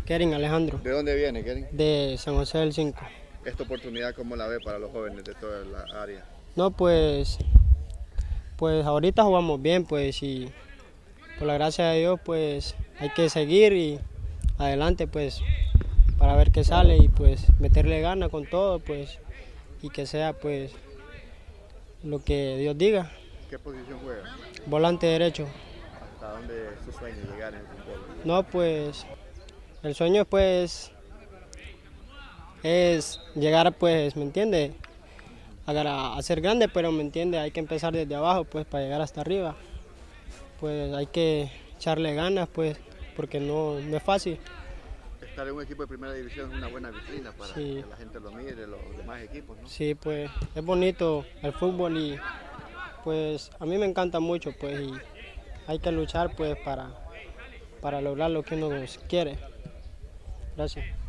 Kering Alejandro, ¿De dónde viene, Kering? de San José del 5. ¿Esta oportunidad cómo la ve para los jóvenes de toda la área? No, pues ahorita jugamos bien, pues, y por la gracia de Dios, pues hay que seguir y adelante, pues, para ver qué sale y pues meterle ganas con todo, pues, y que sea, pues, lo que Dios diga. ¿Qué posición juega? Volante derecho. ¿Hasta dónde es su sueño llegar en el fútbol? No, pues, el sueño, pues, es llegar, pues, ¿me entiende? A ser grande, pero ¿me entiende? Hay que empezar desde abajo, pues, para llegar hasta arriba. Pues hay que echarle ganas, pues, porque no es fácil. Estar en un equipo de primera división es una buena vitrina para Sí. que la gente lo mire, los demás equipos, ¿no? Sí, pues, es bonito el fútbol y, pues, a mí me encanta mucho, pues, y hay que luchar, pues, para lograr lo que uno quiere. Gracias.